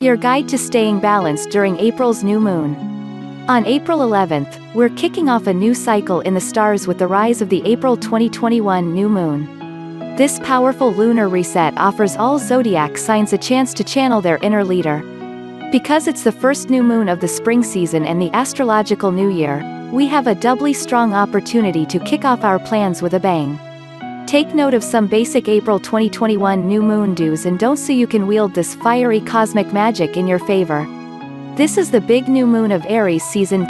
Your guide to staying balanced during April's new moon. On April 11th, we're kicking off a new cycle in the stars with the rise of the April 2021 new moon. This powerful lunar reset offers all zodiac signs a chance to channel their inner leader. Because it's the first new moon of the spring season and the astrological new year, we have a doubly strong opportunity to kick off our plans with a bang. Take note of some basic April 2021 new moon do's and don'ts so you can wield this fiery cosmic magic in your favor. This is the big new moon of Aries season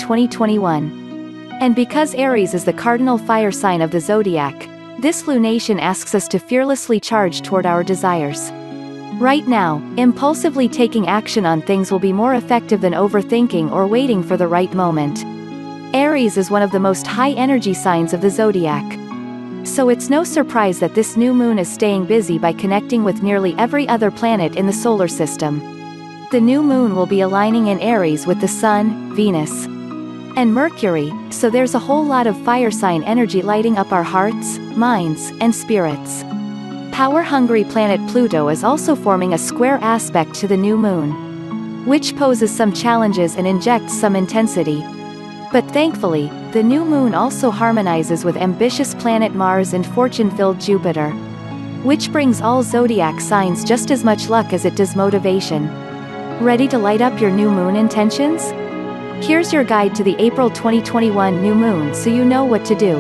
2021. And because Aries is the cardinal fire sign of the zodiac, this lunation asks us to fearlessly charge toward our desires. Right now, impulsively taking action on things will be more effective than overthinking or waiting for the right moment. Aries is one of the most high-energy signs of the zodiac. So it's no surprise that this new moon is staying busy by connecting with nearly every other planet in the solar system. The new moon will be aligning in Aries with the Sun, Venus, and Mercury, so there's a whole lot of fire sign energy lighting up our hearts, minds, and spirits. Power-hungry planet Pluto is also forming a square aspect to the new moon, which poses some challenges and injects some intensity. But thankfully, the new moon also harmonizes with ambitious planet Mars and fortune-filled Jupiter, which brings all zodiac signs just as much luck as it does motivation. Ready to light up your new moon intentions? Here's your guide to the April 2021 new moon so you know what to do.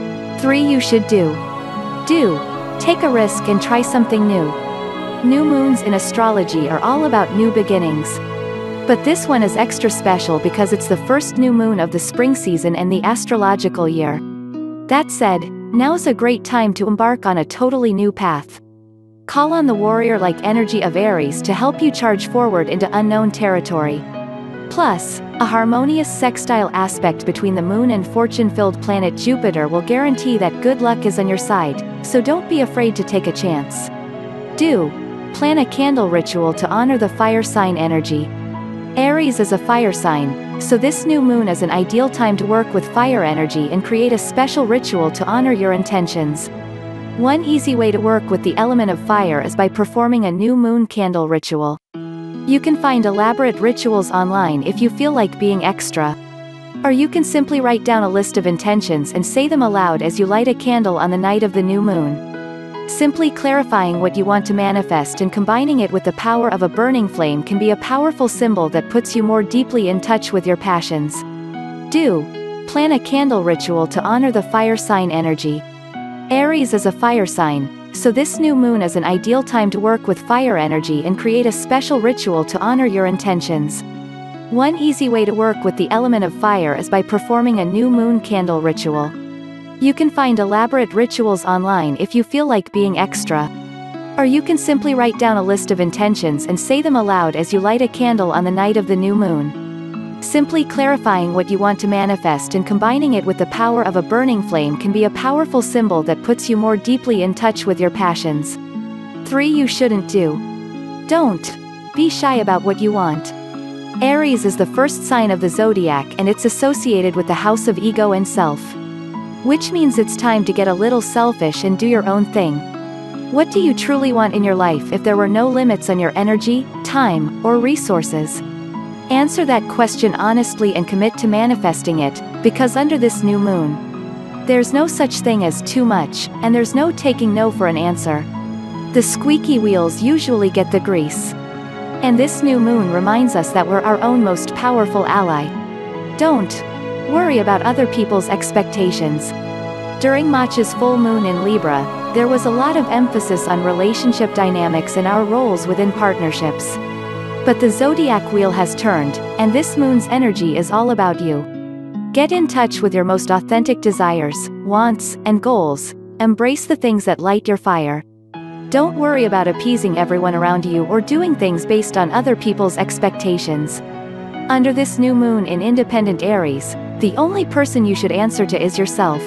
3 you should do. Do. Take a risk and try something new. New moons in astrology are all about new beginnings. But this one is extra special because it's the first new moon of the spring season and the astrological year. That said, now's a great time to embark on a totally new path. Call on the warrior-like energy of Aries to help you charge forward into unknown territory. Plus, a harmonious sextile aspect between the moon and fortune-filled planet Jupiter will guarantee that good luck is on your side, so don't be afraid to take a chance. Do. Plan a candle ritual to honor the fire sign energy. Aries is a fire sign, so this new moon is an ideal time to work with fire energy and create a special ritual to honor your intentions. One easy way to work with the element of fire is by performing a new moon candle ritual. You can find elaborate rituals online if you feel like being extra. Or you can simply write down a list of intentions and say them aloud as you light a candle on the night of the new moon. Simply clarifying what you want to manifest and combining it with the power of a burning flame can be a powerful symbol that puts you more deeply in touch with your passions. Do. Plan a candle ritual to honor the fire sign energy. Aries is a fire sign, so this new moon is an ideal time to work with fire energy and create a special ritual to honor your intentions. One easy way to work with the element of fire is by performing a new moon candle ritual. You can find elaborate rituals online if you feel like being extra. Or you can simply write down a list of intentions and say them aloud as you light a candle on the night of the new moon. Simply clarifying what you want to manifest and combining it with the power of a burning flame can be a powerful symbol that puts you more deeply in touch with your passions. 3 you shouldn't do. Don't. Be shy about what you want. Aries is the first sign of the zodiac and it's associated with the house of ego and self. Which means it's time to get a little selfish and do your own thing. What do you truly want in your life if there were no limits on your energy, time, or resources? Answer that question honestly and commit to manifesting it, because under this new moon, there's no such thing as too much, and there's no taking no for an answer. The squeaky wheels usually get the grease. And this new moon reminds us that we're our own most powerful ally. Don't worry about other people's expectations. During Macha's full moon in Libra, there was a lot of emphasis on relationship dynamics and our roles within partnerships. But the zodiac wheel has turned, and this moon's energy is all about you. Get in touch with your most authentic desires, wants, and goals. Embrace the things that light your fire. Don't worry about appeasing everyone around you or doing things based on other people's expectations. Under this new moon in independent Aries, the only person you should answer to is yourself.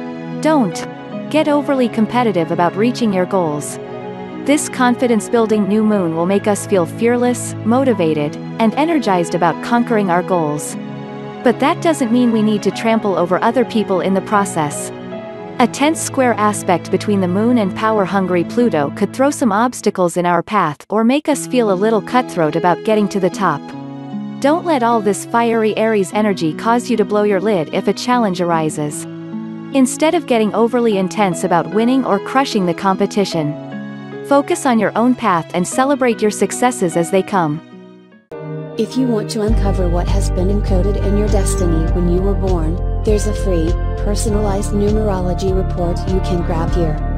Don't get overly competitive about reaching your goals. This confidence-building new moon will make us feel fearless, motivated, and energized about conquering our goals. But that doesn't mean we need to trample over other people in the process. A tense square aspect between the Moon and power-hungry Pluto could throw some obstacles in our path or make us feel a little cutthroat about getting to the top. Don't let all this fiery Aries energy cause you to blow your lid if a challenge arises. Instead of getting overly intense about winning or crushing the competition, focus on your own path and celebrate your successes as they come. If you want to uncover what has been encoded in your destiny when you were born, there's a free, personalized numerology report you can grab here.